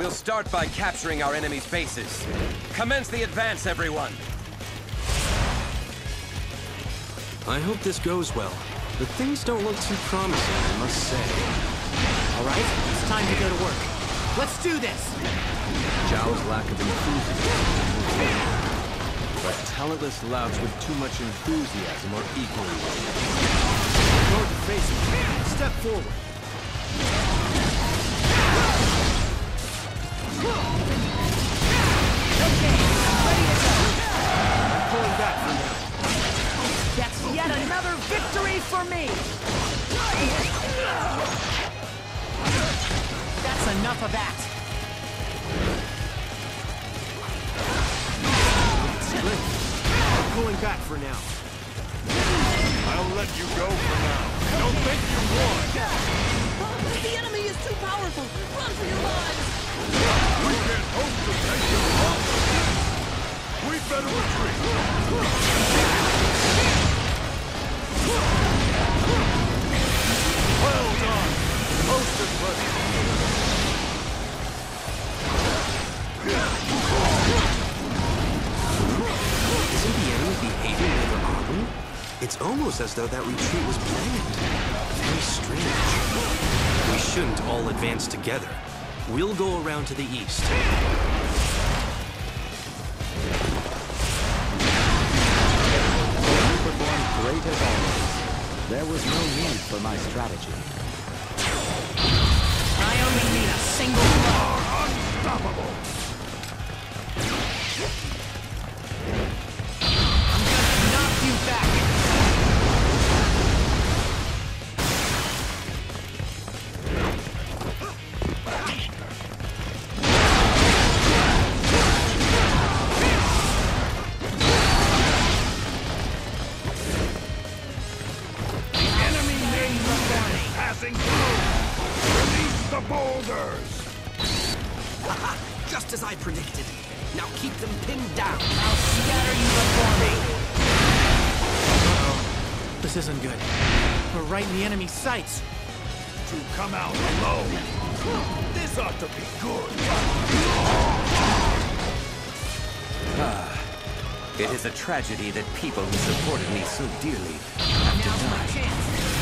We'll start by capturing our enemy's bases. Commence the advance, everyone! I hope this goes well, but things don't look too promising, I must say. All right, it's time to go to work. Let's do this! Zhao's lack of enthusiasm. But talentless louts with too much enthusiasm are equally welcome. Gordon, face me. Step forward. Okay, I'm ready to go. I'm pulling back for now. That's yet another victory for me! That's enough of that! I'm pulling back for now. I'll let you go for now. Don't think you won! The enemy is too powerful! Run for your lives! We can't hope to take them on. We better retreat. Well done! Most impressive. Isn't the enemy behaving rather oddly? It's almost as though that retreat was planned. Very strange. We shouldn't all advance together. We'll go around to the east. You performed great as always. There was no need for my strategy. I only need a single blow. Unstoppable! I'm gonna knock you back. Passing through! Release the boulders! Just as I predicted. Now keep them pinned down. I'll scatter you before me. Uh-oh. This isn't good. We're right in the enemy's sights. To come out alone. This ought to be good. It is a tragedy that people who supported me so dearly have to Now's my die. chance.